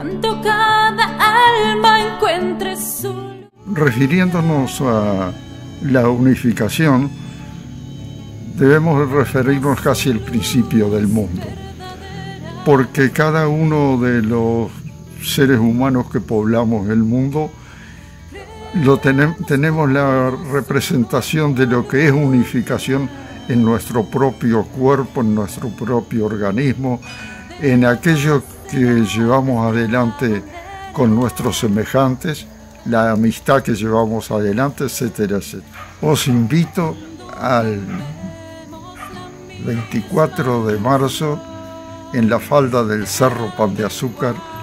cuando cada alma encuentre su... Refiriéndonos a la unificación, debemos referirnos casi al principio del mundo, porque cada uno de los seres humanos que poblamos el mundo tenemos la representación de lo que es unificación en nuestro propio cuerpo, en nuestro propio organismo, en aquello que llevamos adelante con nuestros semejantes, la amistad que llevamos adelante, etcétera, etcétera. Os invito al 24 de marzo en la falda del Cerro Pan de Azúcar